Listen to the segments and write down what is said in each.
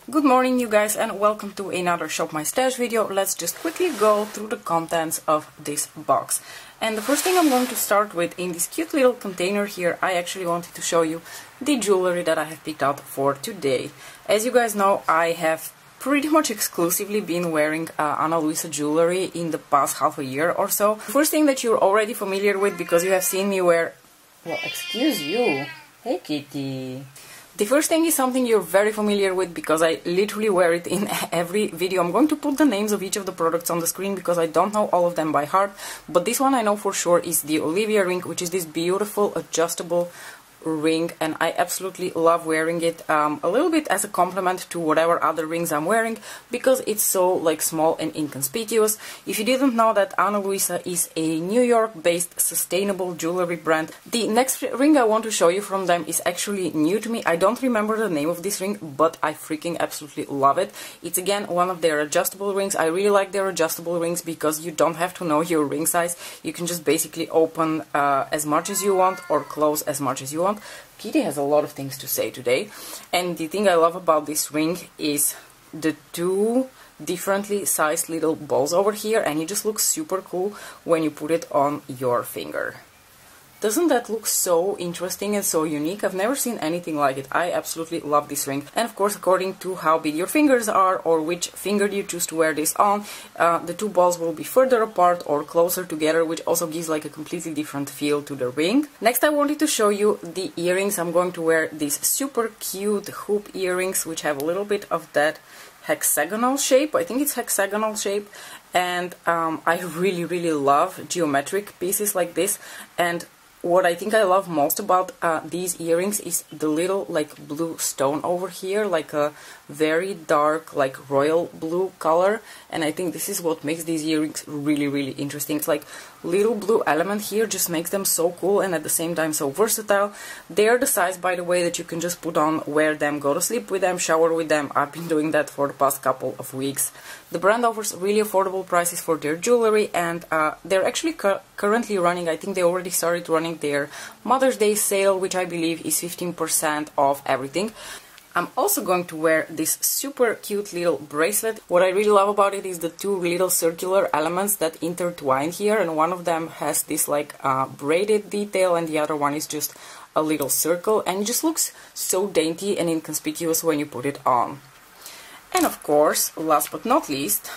Good morning you guys and welcome to another Shop My Stash video. Let's just quickly go through the contents of this box. And the first thing I'm going to start with, in this cute little container here, I actually wanted to show you the jewelry that I have picked out for today. As you guys know, I have pretty much exclusively been wearing Ana Luisa jewelry in the past half a year or so. First thing that you're already familiar with because you have seen me wear... Well, excuse you. Hey kitty. The first thing is something you're very familiar with because I literally wear it in every video. I'm going to put the names of each of the products on the screen because I don't know all of them by heart. But this one I know for sure is the Olivia ring, which is this beautiful adjustable ring, and I absolutely love wearing it a little bit as a complement to whatever other rings I'm wearing because it's so like small and inconspicuous. If you didn't know that Ana Luisa is a New York based sustainable jewelry brand, the next ring I want to show you from them is actually new to me. I don't remember the name of this ring, but I freaking absolutely love it. It's again one of their adjustable rings. I really like their adjustable rings because you don't have to know your ring size. You can just basically open as much as you want or close as much as you want. Kitty has a lot of things to say today, and the thing I love about this ring is the two differently sized little balls over here, and it just looks super cool when you put it on your finger. Doesn't that look so interesting and so unique? I've never seen anything like it. I absolutely love this ring. And of course, according to how big your fingers are or which finger you choose to wear this on, the two balls will be further apart or closer together, which also gives like a completely different feel to the ring. Next, I wanted to show you the earrings. I'm going to wear these super cute hoop earrings, which have a little bit of that hexagonal shape. I think it's hexagonal shape. And I really love geometric pieces like this. And what I think I love most about these earrings is the little like blue stone over here, like a very dark like royal blue color, and I think this is what makes these earrings really interesting. It's like little blue element here just makes them so cool and at the same time so versatile. They're the size, by the way, that you can just put on, wear them, go to sleep with them, shower with them. I've been doing that for the past couple of weeks. The brand offers really affordable prices for their jewelry, and they're actually currently running, I think they already started running their Mother's Day sale, which I believe is 15% off everything. I'm also going to wear this super cute little bracelet. What I really love about it is the two little circular elements that intertwine here, and one of them has this like braided detail and the other one is just a little circle, and it just looks so dainty and inconspicuous when you put it on. And of course, last but not least,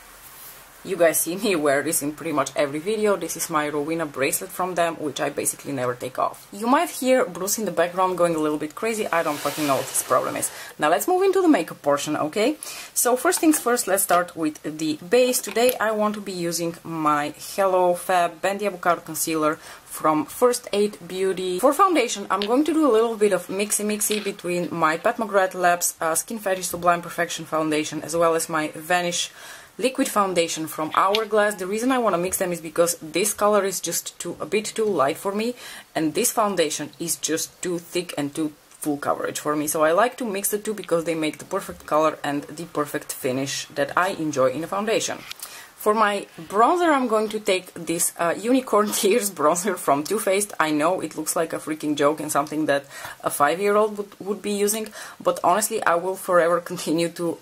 you guys see me wear this in pretty much every video. This is my Rowena bracelet from them, which I basically never take off. You might hear Bruce in the background going a little bit crazy. I don't fucking know what his problem is. Now let's move into the makeup portion, okay? So first things first, let's start with the base. Today I want to be using my Hello Fab Bendy Avocado Concealer from First Aid Beauty. For foundation, I'm going to do a little bit of mixy between my Pat McGrath Labs Skin Fetish Sublime Perfection Foundation as well as my Vanish liquid foundation from Hourglass. The reason I want to mix them is because this color is just a bit too light for me, and this foundation is just too thick and too full coverage for me. So I like to mix the two because they make the perfect color and the perfect finish that I enjoy in a foundation. For my bronzer, I'm going to take this Unicorn Tears bronzer from Too Faced. I know it looks like a freaking joke and something that a 5-year-old would be using, but honestly I will forever continue to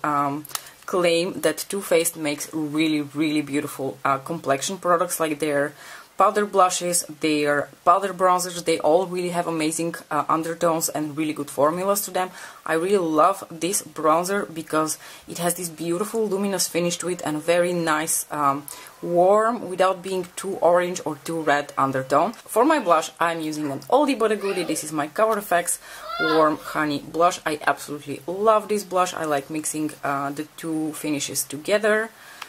claim that Too Faced makes really beautiful complexion products, like their powder blushes, their powder bronzers. They all really have amazing undertones and really good formulas to them. I really love this bronzer because it has this beautiful luminous finish to it and a very nice warm without being too orange or too red undertone. For my blush, I'm using an oldie but a goodie. This is my Cover FX Warm Honey Blush. I absolutely love this blush. I like mixing the two finishes together.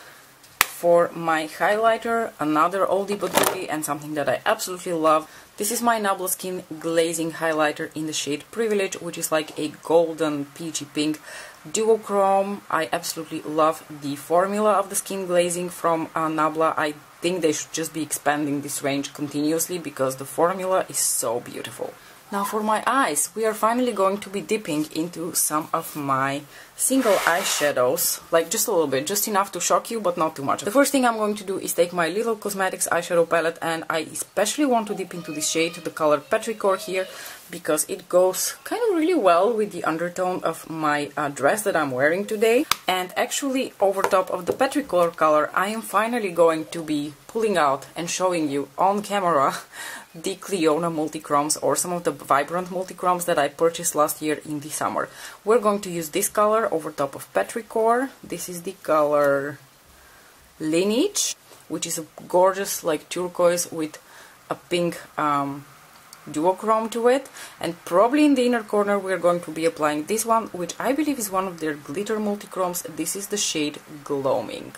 For my highlighter, another oldie but goodie and something that I absolutely love. This is my Nabla Skin Glazing Highlighter in the shade Privilege, which is like a golden peachy pink duochrome. I absolutely love the formula of the skin glazing from Nabla. I think they should just be expanding this range continuously because the formula is so beautiful. Now for my eyes, we are finally going to be dipping into some of my single eyeshadows, like just a little bit, just enough to shock you, but not too much. The first thing I'm going to do is take my Little Cosmetics eyeshadow palette, and I especially want to dip into this shade, the color Petrichor here, because it goes kind of really well with the undertone of my dress that I'm wearing today. And actually, over top of the Petrichor color, I am finally going to be pulling out and showing you on camera the Clionadh Multichromes, or some of the Vibrant Multichromes that I purchased last year in the summer. We're going to use this color over top of Petrichor. This is the color Lineage, which is a gorgeous like turquoise with a pink duochrome to it. And probably in the inner corner we're going to be applying this one, which I believe is one of their glitter multichromes. This is the shade Gloaming.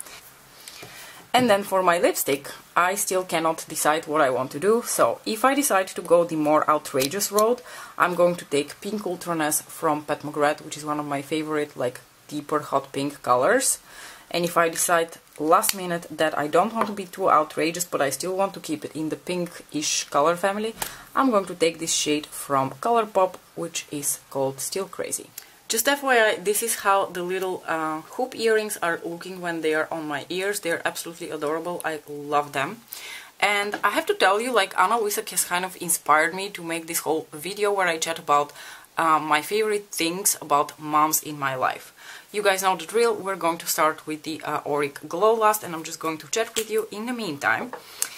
And then for my lipstick, I still cannot decide what I want to do. So if I decide to go the more outrageous road, I'm going to take Pink Ultraness from Pat McGrath, which is one of my favorite like deeper hot pink colors. And if I decide last minute that I don't want to be too outrageous, but I still want to keep it in the pink-ish color family, I'm going to take this shade from ColourPop, which is called Still Crazy. Just FYI, this is how the little hoop earrings are looking when they are on my ears. They're absolutely adorable. I love them. And I have to tell you, like, Anna Wisak has kind of inspired me to make this whole video where I chat about my favorite things about moms in my life. You guys know the drill. We're going to start with the Auric Glow Lust, and I'm just going to chat with you in the meantime.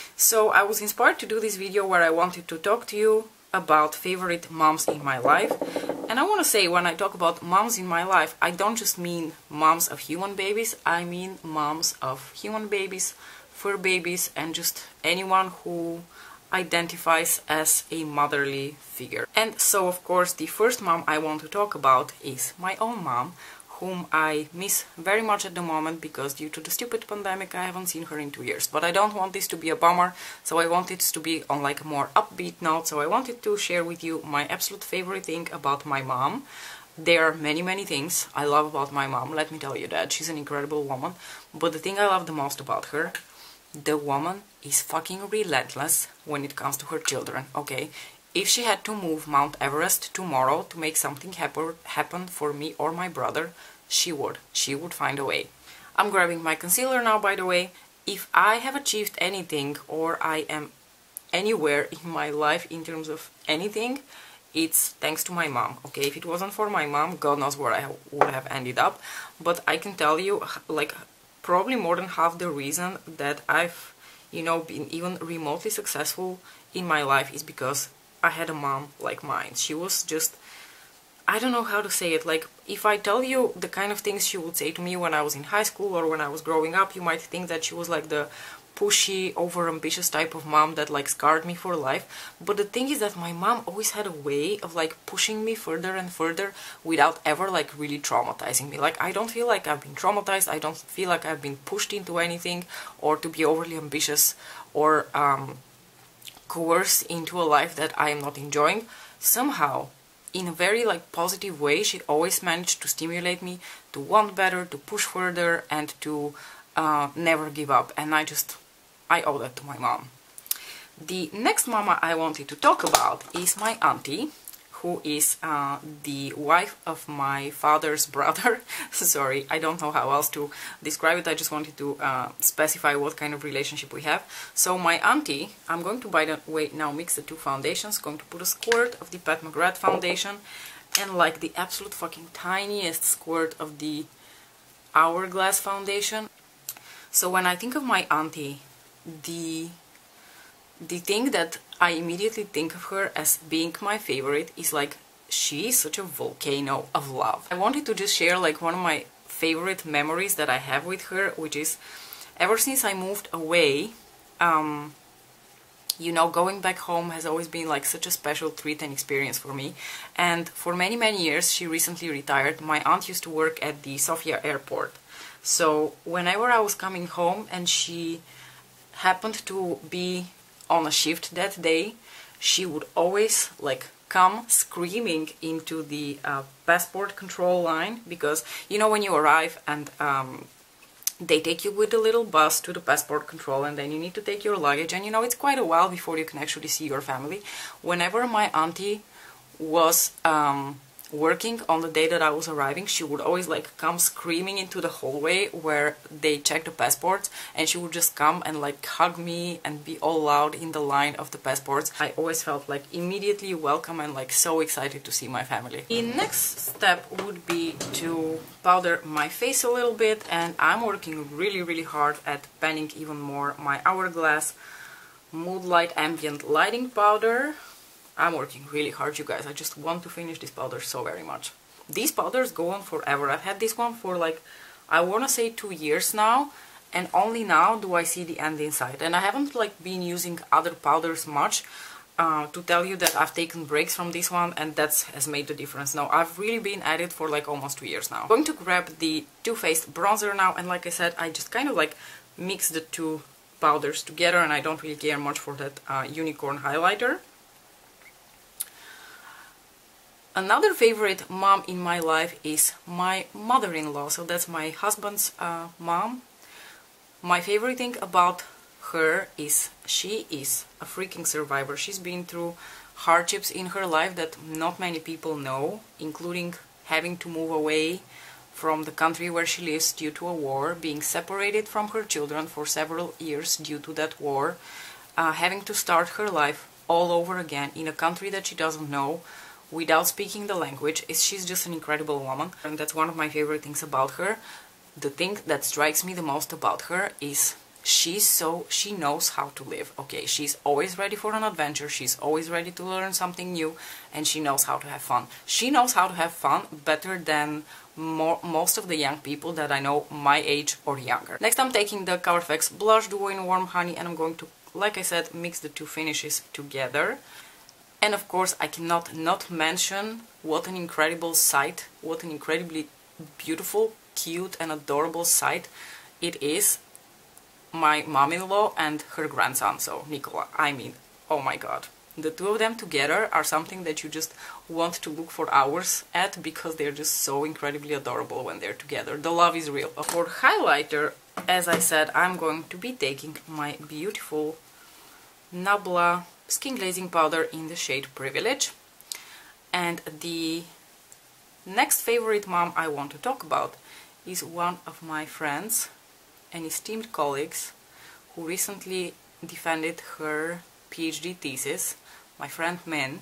So I was inspired to do this video where I wanted to talk to you about favorite moms in my life. And I want to say, when I talk about moms in my life, I don't just mean moms of human babies, I mean moms of human babies, fur babies, and just anyone who identifies as a motherly figure. And so, of course, the first mom I want to talk about is my own mom, whom I miss very much at the moment because due to the stupid pandemic I haven't seen her in 2 years. But I don't want this to be a bummer, so I want it to be on like a more upbeat note. So I wanted to share with you my absolute favorite thing about my mom. There are many things I love about my mom, let me tell you that. She's an incredible woman, but the thing I love the most about her, the woman is fucking relentless when it comes to her children, okay? If she had to move Mount Everest tomorrow to make something happen for me or my brother, she would. She would find a way. I'm grabbing my concealer now, by the way. If I have achieved anything, or I am anywhere in my life in terms of anything, it's thanks to my mom, okay? If it wasn't for my mom, God knows where I would have ended up. But I can tell you, like, probably more than half the reason that I've, you know, been even remotely successful in my life is because I had a mom like mine. She was just, I don't know how to say it, like, if I tell you the kind of things she would say to me when I was in high school or when I was growing up, you might think that she was like the pushy, over-ambitious type of mom that like scarred me for life. But the thing is that my mom always had a way of like pushing me further and further without ever like really traumatizing me. Like, I don't feel like I've been traumatized, I don't feel like I've been pushed into anything or to be overly ambitious or coerced into a life that I am not enjoying. Somehow, in a very like positive way, she always managed to stimulate me to want better, to push further, and to never give up. And I owe that to my mom. The next mama I wanted to talk about is my auntie, who is the wife of my father's brother. Sorry, I don't know how else to describe it. I just wanted to specify what kind of relationship we have. So my auntie, I'm going to, by the way, now mix the two foundations. Going to put a squirt of the Pat McGrath foundation and like the absolute fucking tiniest squirt of the Hourglass foundation. So when I think of my auntie, the thing that I immediately think of her as being my favorite is like, she is such a volcano of love. I wanted to just share like one of my favorite memories that I have with her, which is ever since I moved away, you know, going back home has always been like such a special treat and experience for me. And for many years, she recently retired. My aunt used to work at the Sofia airport. So whenever I was coming home and she happened to be on a shift that day, she would always like come screaming into the passport control line, because you know when you arrive and They take you with a little bus to the passport control, and then you need to take your luggage, and you know, it's quite a while before you can actually see your family. Whenever my auntie was working on the day that I was arriving, she would always like come screaming into the hallway where they check the passports, and she would just come and like hug me and be all loud in the line of the passports. I always felt like immediately welcome and like so excited to see my family. The next step would be to powder my face a little bit, and I'm working really hard at panning even more my Hourglass Moodlight Ambient Lighting Powder. I'm working really hard, you guys. I just want to finish this powder so very much. These powders go on forever. I've had this one for like, I want to say 2 years now, and only now do I see the end inside. And I haven't like been using other powders much to tell you that I've taken breaks from this one, and that has made the difference. Now, I've really been at it for like almost 2 years now. I'm going to grab the Too Faced bronzer now, and like I said, I just kind of like mix the two powders together, and I don't really care much for that unicorn highlighter. Another favorite mom in my life is my mother-in-law, so that's my husband's mom. My favorite thing about her is she is a freaking survivor. She's been through hardships in her life that not many people know, including having to move away from the country where she lives due to a war, being separated from her children for several years due to that war, having to start her life all over again in a country that she doesn't know, without speaking the language. She's just an incredible woman, and that's one of my favorite things about her. The thing that strikes me the most about her is she knows how to live. Okay, she's always ready for an adventure, she's always ready to learn something new, and she knows how to have fun. She knows how to have fun better than most of the young people that I know my age or younger. Next, I'm taking the ColourFX Blush Duo in Warm Honey, and I'm going to, like I said, mix the two finishes together. And of course, I cannot not mention what an incredible sight, what an incredibly beautiful, cute and adorable sight it is. My mom-in-law and her grandson, so Nicola. I mean, oh my god. The two of them together are something that you just want to look for hours at, because they're just so incredibly adorable when they're together. The love is real. For highlighter, as I said, I'm going to be taking my beautiful Nabla Skin Glazing Powder in the shade Privilege. And the next favorite mom I want to talk about is one of my friends and esteemed colleagues who recently defended her PhD thesis, my friend Min.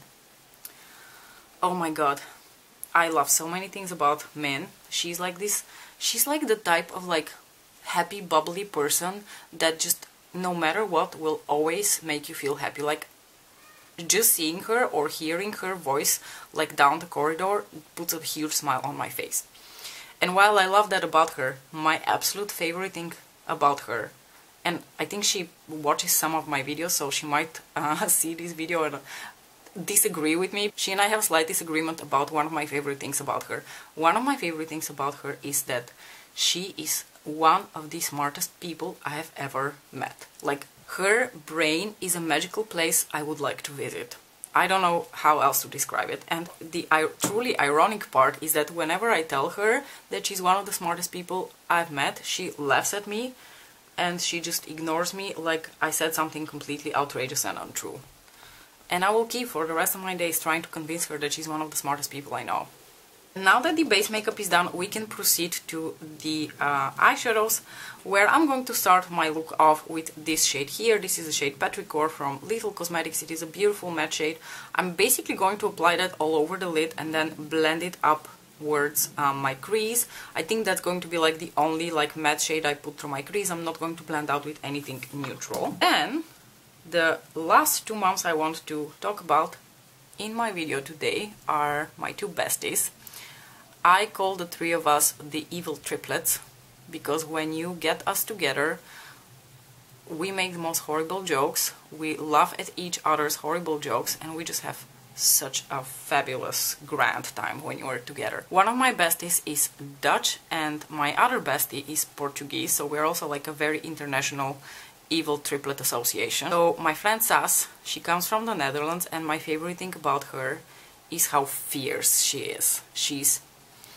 Oh my god, I love so many things about Min. She's like this, she's like the type of like happy, bubbly person that just no matter what will always make you feel happy. Like, just seeing her or hearing her voice like down the corridor puts a huge smile on my face. And while I love that about her, my absolute favorite thing about her, and I think she watches some of my videos, so she might see this video and disagree with me. She and I have a slight disagreement about one of my favorite things about her. One of my favorite things about her is that she is one of the smartest people I have ever met. Like, her brain is a magical place I would like to visit. I don't know how else to describe it. And the truly ironic part is that whenever I tell her that she's one of the smartest people I've met, she laughs at me and she just ignores me like I said something completely outrageous and untrue. And I will keep for the rest of my days trying to convince her that she's one of the smartest people I know. Now that the base makeup is done, we can proceed to the eyeshadows, where I'm going to start my look off with this shade here. This is the shade Petrichor from Lethal Cosmetics. It is a beautiful matte shade. I'm basically going to apply that all over the lid and then blend it upwards my crease. I think that's going to be like the only like matte shade I put through my crease. I'm not going to blend out with anything neutral. And the last two moms I want to talk about in my video today are my two besties. I call the three of us the evil triplets, because when you get us together, we make the most horrible jokes, we laugh at each other's horrible jokes, and we just have such a fabulous, grand time when you are together. One of my besties is Dutch, and my other bestie is Portuguese, so we're also like a very international evil triplet association. So my friend Sas, she comes from the Netherlands, and my favorite thing about her is how fierce she is. She's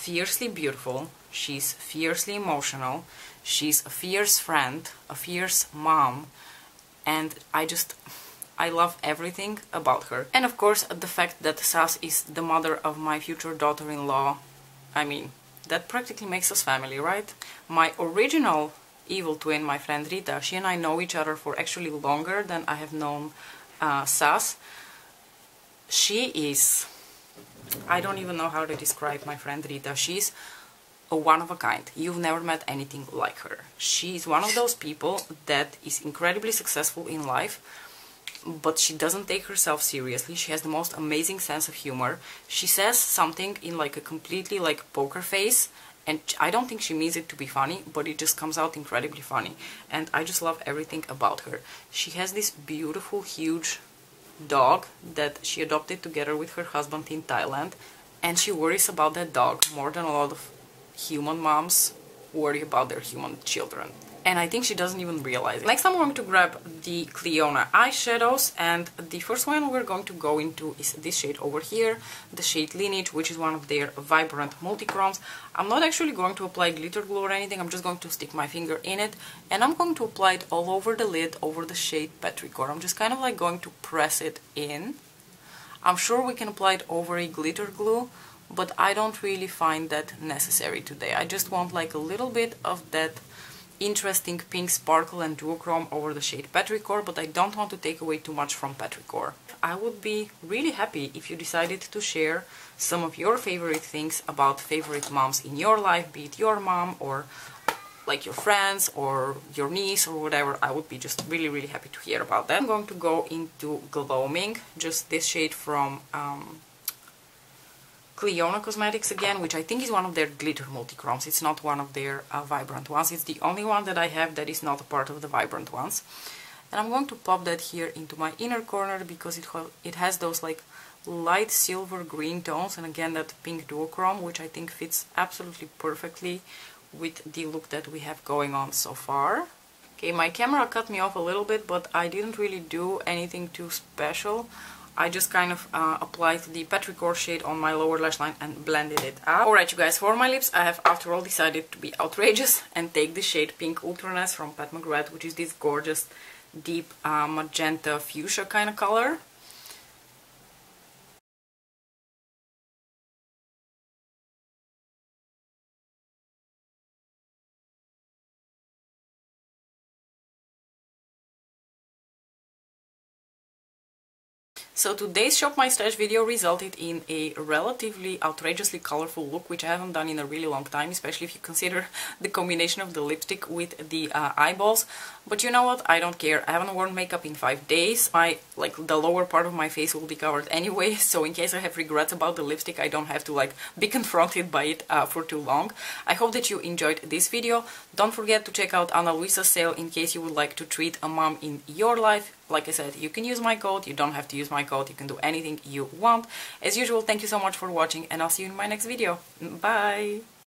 fiercely beautiful, she's fiercely emotional, she's a fierce friend, a fierce mom, and I love everything about her. And of course, the fact that Sass is the mother of my future daughter-in-law, I mean, that practically makes us family, right? My original evil twin, my friend Rita, she and I know each other for actually longer than I have known Sass. She is... I don't even know how to describe my friend Rita. She's a one of a kind. You've never met anything like her. She's one of those people that is incredibly successful in life, but she doesn't take herself seriously. She has the most amazing sense of humor. She says something in like a completely like poker face, and I don't think she means it to be funny, but it just comes out incredibly funny. And I just love everything about her. She has this beautiful, huge dog that she adopted together with her husband in Thailand, and she worries about that dog more than a lot of human moms worry about their human children. And I think she doesn't even realize it. Next I'm going to grab the Clionadh eyeshadows, and the first one we're going to go into is this shade over here, the shade Lineage, which is one of their vibrant multichromes. I'm not actually going to apply glitter glue or anything, I'm just going to stick my finger in it, and I'm going to apply it all over the lid, over the shade Petrichor. I'm just kind of like going to press it in. I'm sure we can apply it over a glitter glue, but I don't really find that necessary today. I just want like a little bit of that interesting pink sparkle and duochrome over the shade Petrichor, but I don't want to take away too much from Petrichor. I would be really happy if you decided to share some of your favorite things about favorite moms in your life, be it your mom or like your friends or your niece or whatever. I would be just really happy to hear about that. I'm going to go into Gloaming, just this shade from Clionadh Cosmetics again, which I think is one of their glitter multichromes. It's not one of their vibrant ones. It's the only one that I have that is not a part of the vibrant ones. And I'm going to pop that here into my inner corner because it has those like light silver green tones, and again that pink duochrome, which I think fits absolutely perfectly with the look that we have going on so far. Okay, my camera cut me off a little bit, but I didn't really do anything too special. I just kind of applied the Petrichor shade on my lower lash line and blended it out. Alright you guys, for my lips I have after all decided to be outrageous and take the shade Pink Ultraness from Pat McGrath, which is this gorgeous deep magenta fuchsia kind of color. So today's Shop My Stash video resulted in a relatively outrageously colorful look, which I haven't done in a really long time, especially if you consider the combination of the lipstick with the eyeballs. But you know what? I don't care. I haven't worn makeup in 5 days. The lower part of my face will be covered anyway, so in case I have regrets about the lipstick, I don't have to be confronted by it for too long. I hope that you enjoyed this video. Don't forget to check out Ana Luisa's sale in case you would like to treat a mom in your life. Like I said, you can use my code, you don't have to use my code, you can do anything you want. As usual, thank you so much for watching, and I'll see you in my next video. Bye!